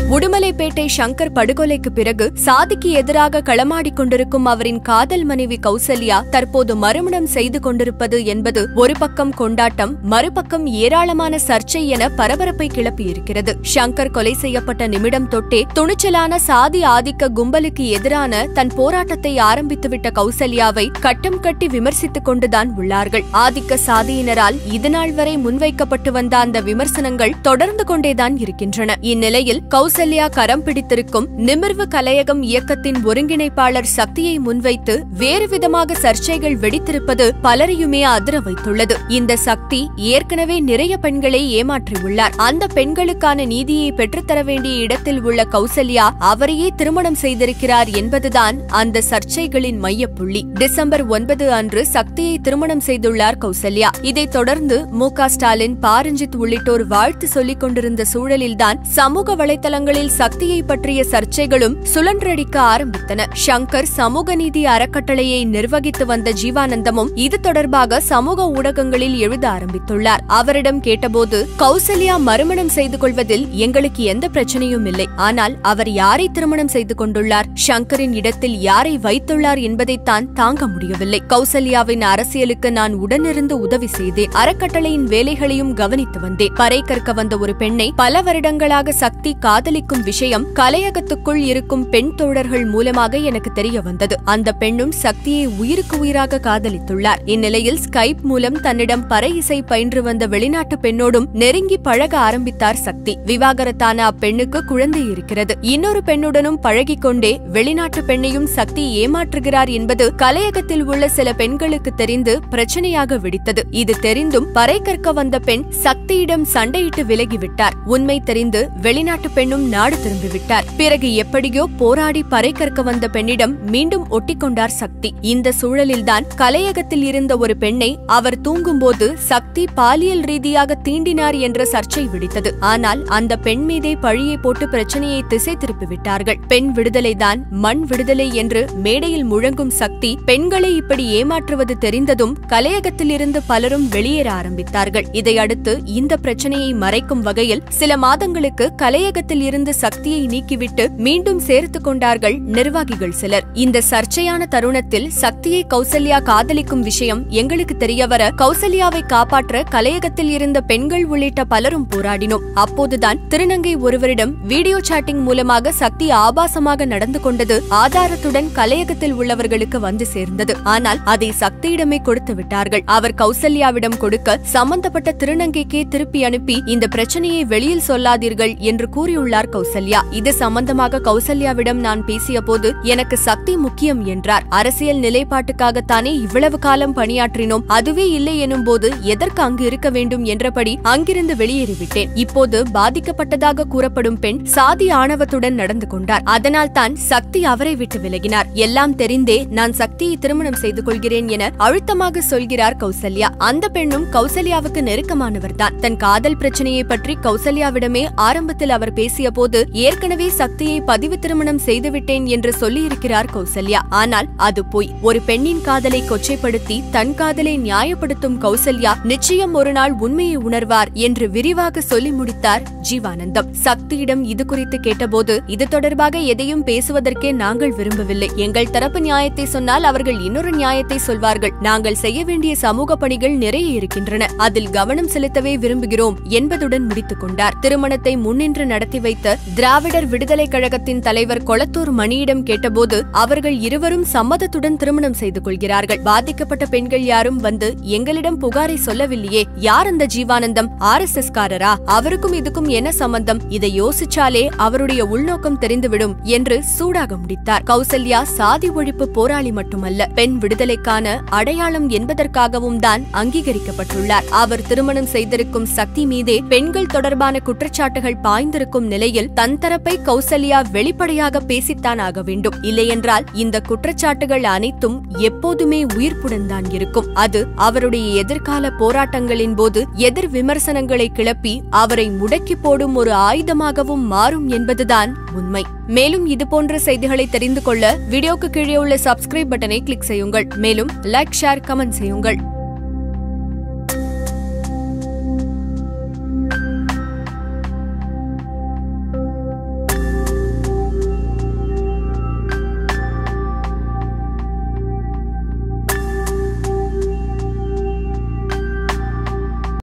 உடுமலைப்பேட்டை சங்கர் படுகொலைக்கு பிறகு சாதிக்கு எதிராக களமாடிக் கொண்டிருக்கும் அவரின் காதல் மனைவி கௌசல்யா தற்போது மறுமணம் செய்து கொண்டிருப்பது என்பது ஒரு பக்கம் கொண்டாட்டம், மறுபக்கம் ஏராளமான சர்ச்சை என பரபரப்பை கிளப்பியிருக்கிறது. சங்கர் கொலை செய்யப்பட்ட நிமிடம் தொட்டே துணிச்சலான சாதி ஆதிக்க கும்பலுக்கு எதிரான தன் போராட்டத்தை ஆரம்பித்துவிட்ட கௌசல்யாவை கட்டம் கட்டி விமர்சித்துக் கொண்டுதான் உள்ளார்கள். ஆதிக்க சாதியினரால் இதுநாள் வரை முன்வைக்கப்பட்டு வந்த அந்த விமர்சனங்கள் தொடர்ந்து கொண்டேதான் இருக்கின்றன. இந்நிலையில் கௌசல்யா கரம் பிடித்திருக்கும் நிமிர்வு கலையகம் இயக்கத்தின் ஒருங்கிணைப்பாளர் சக்தியை முன்வைத்து வேறு விதமாக சர்ச்சைகள் வெடித்திருப்பது பலரையுமே அதிர வைத்துள்ளது. இந்த சக்தி ஏற்கனவே நிறைய பெண்களை ஏமாற்றியுள்ளார். அந்த பெண்களுக்கான நீதியை பெற்றுத்தர வேண்டிய இடத்தில் உள்ள கௌசல்யா அவரையே திருமணம் செய்திருக்கிறார் என்பதுதான் அந்த சர்ச்சைகளின் மையப்புள்ளி. டிசம்பர் 9 அன்று சக்தியை திருமணம் செய்துள்ளார் கௌசல்யா. இதைத் தொடர்ந்து மு.க. ஸ்டாலின், பாரஞ்சித் உள்ளிட்டோர் வாழ்த்து சொல்லிக் கொண்டிருந்த சூழலில்தான் சமூக வலைதளங்களில் சக்தியை பற்றிய சர்ச்சைகளும் சுழன்றடிக்க ஆரம்பித்தன. சங்கர் சமூக நீதி அறக்கட்டளையை நிர்வகித்து வந்த ஜீவானந்தமும் இது தொடர்பாக சமூக ஊடகங்களில் எழுத ஆரம்பித்துள்ளார். அவரிடம் கேட்டபோது, கௌசல்யா மறுமணம் செய்து கொள்வதில் எங்களுக்கு எந்த பிரச்சனையும் இல்லை. ஆனால் அவர் யாரை திருமணம் செய்து கொண்டுள்ளார், சங்கரின் இடத்தில் யாரை வைத்துள்ளார் என்பதைத்தான் தாங்க முடியவில்லை. கௌசல்யாவின் அரசியலுக்கு நான் உடனிருந்து உதவி செய்தேன். அறக்கட்டளையின் வேலைகளையும் கவனித்து வந்தேன். பறை கற்க வந்த ஒரு பெண்ணை பல வருடங்களாக சக்தி காதலிக்கும் விஷயம் கலையகத்துக்குள் இருக்கும் பெண் தோழர்கள் மூலமாக எனக்கு தெரிய வந்தது. அந்த பெண்ணும் சக்தியை உயிருக்கு உயிராக காதலித்துள்ளார். இந்நிலையில் ஸ்கைப் மூலம் தன்னிடம் பறை இசை பயின்று வந்த வெளிநாட்டு பெண்ணோடும் நெருங்கி பழக ஆரம்பித்தார் சக்தி. விவாகரத்தான அப்பெண்ணுக்கு குழந்தை இருக்கிறது. இன்னொரு பெண்ணுடனும் பழகிக் கொண்டே வெளிநாட்டு பெண்ணையும் சக்தி ஏமாற்றுகிறார் என்பது கலையகத்தில் உள்ள சில பெண்களுக்கு தெரிந்து பிரச்சனையாக வெடித்தது. இது தெரிந்தும் பறை கற்க வந்த பெண் சக்தியிடம் சண்டையிட்டு விலகிவிட்டார். உண்மை தெரிந்து வெளிநாட்டு பெண்ணும் நாடு திரும்பிவிட்டார். பிறகு எப்படியோ போராடி பறை கற்க வந்த பெண்ணிடம் மீண்டும் ஒட்டிக்கொண்டார் சக்தி. இந்த சூழலில்தான் கலையகத்தில் இருந்த ஒரு பெண்ணை அவர் தூங்கும்போது சக்தி பாலியல் ரீதியாக தீண்டினார் என்ற சர்ச்சை வெடித்தது. ஆனால் அந்த பெண் மீதே பழியை போட்டு பிரச்சனையை திசை திருப்பிவிட்டார்கள். பெண் விடுதலைதான் மண் விடுதலை என்று மேடையில் முழங்கும் சக்தி பெண்களை இப்படி ஏமாற்றுவது தெரிந்ததும் கலையகத்தில் இருந்து பலரும் வெளியேற ஆரம்பித்தார்கள். இதையடுத்து இந்த பிரச்சனையை மறைக்கும் வகையில் சில மாதங்களுக்கு கலையகத்தில் இருந்து சக்தியை நீக்கிவிட்டு மீண்டும் சேர்த்துக் கொண்டார்கள் நிர்வாகிகள் சிலர். இந்த சர்ச்சையான தருணத்தில் சக்தியை கௌசல்யா காதலிக்கும் விஷயம் எங்களுக்கு தெரியவர கௌசல்யாவை காப்பாற்ற கலையகத்தில் இருந்த பெண்கள் உள்ளிட்ட பலரும் போராடினோம். அப்போதுதான் திருநங்கை ஒருவரிடம் வீடியோ சாட்டிங் மூலமாக சக்தி ஆபாசமாக நடந்து கொண்டது ஆதாரத்துடன் கலையகத்தில் உள்ளவர்களுக்கு வந்து சேர்ந்தது. ஆனால் அதை சக்தியிடமே கொடுத்து விட்டார்கள். அவர் கௌசல்யாவிடம் கொடுக்க சம்பந்தப்பட்ட திருநங்கைக்கே திருப்பி அனுப்பி இந்த பிரச்சனையை வெளியில் சொல்லாதீர்கள் என்று கூறியுள்ளார் கௌசல்யா. இது சம்பந்தமாக கௌசல்யாவிடம் நான் பேசிய போது எனக்கு சக்தி முக்கியம் என்றார். அரசியல் நிலைப்பாட்டுக்காகத்தானே இவ்வளவு காலம் பணியாற்றினோம். அதுவே இல்லை எனும் போது எதற்கு அங்கு இருக்க வேண்டும் என்றபடி அங்கிருந்து வெளியேறிவிட்டேன். இப்போது பாதிக்கப்பட்டதாக கூறப்படும் பெண் சாதி ஆணவத்துடன் நடந்து கொண்டார். அதனால் தான் சக்தி அவரை விட்டு விலகினார். எல்லாம் தெரிந்தே நான் சக்தியை திருமணம் செய்து கொள்கிறேன் என அழுத்தமாக சொல்கிறார் கௌசல்யா. அந்த பெண்ணும் கௌசல்யாவுக்கு நெருக்கமானவர்தான். தன் காதல் பிரச்சனையை பற்றி கௌசல்யாவிடமே ஆரம்பத்தில் அவர் பேசிய போது ஏற்கனவே சக்தியை பதிவு திருமணம் செய்துவிட்டேன் என்று சொல்லியிருக்கிறார் கௌசல்யா. ஆனால் அது போய். ஒரு பெண்ணின் காதலை கொச்சைப்படுத்தி தன் காதலை நியாயப்படுத்தும் கௌசல்யா நிச்சயம் ஒரு நாள் உண்மையை உணர்வார் என்று விரிவாக சொல்லி முடித்தார் ஜீவானந்தம். சக்தியிடம் இது குறித்து கேட்டபோது, இது தொடர்பாக எதையும் பேசுவதற்கே நாங்கள் விரும்பவில்லை. எங்கள் தரப்பு நியாயத்தை சொன்னால் அவர்கள் இன்னொரு நியாயத்தை சொல்வார்கள். நாங்கள் செய்ய வேண்டிய சமூக பணிகள் நிறைய இருக்கின்றன. அதில் கவனம் செலுத்தவே விரும்புகிறோம் என்பதுடன் முடித்துக் கொண்டார். திருமணத்தை முன்னின்று நடத்தி வைத்த திராவிடர் விடுதலை கழகத்தின் தலைவர் கொளத்தூர் மணியிடம் கேட்டபோது அவர்கள் இருவரும் சம்மதத்துடன் திருமணம் செய்து கொள்கிறார்கள். பாதிக்கப்பட்ட பெண்கள் யாரும் வந்து எங்களிடம் புகாரை சொல்லவில்லையே. யார் அந்த ஜீவானந்தம்? RSS காரரா? அவருக்கும் இதுக்கும் என்ன சம்பந்தம்? இதை யோசிச்சாலே அவருடைய உள்நோக்கம் தெரிந்துவிடும் என்று சூடாக முடித்தார். கௌசல்யா சாதி ஒழிப்பு போராளி மட்டுமல்ல, பெண் விடுதலைக்கான அடையாளம் என்பதற்காகவும் தான் அங்கீகரிக்கப்பட்டுள்ளார். அவர் திருமணம் செய்திருக்கும் சக்தி மீதே பெண்கள் தொடர்பான குற்றச்சாட்டுகள் பாய்ந்திருக்கும் நிலையில் தன் தரப்பை கௌசல்யா வெளிப்படையாக பேசித்தான் ஆக வேண்டும். இல்லையென்றால் இந்த குற்றச்சாட்டுகள் அனைத்தும் எப்போதுமே உயிர்ப்புடன் தான் இருக்கும். அது அவருடைய எதிர்கால போராட்டங்களின் போது எதிர் விமர்சனங்களை கிளப்பி அவரை முடக்கி போடும் ஒரு ஆயுதமாகவும் மாறும் என்பதுதான் உண்மை. மேலும் இதுபோன்ற செய்திகளை தெரிந்து கொள்ள வீடியோக்கு கீழே உள்ள சப்ஸ்கிரைப் பட்டனை கிளிக் செய்யுங்கள். மேலும் லைக், ஷேர், கமெண்ட் செய்யுங்கள்.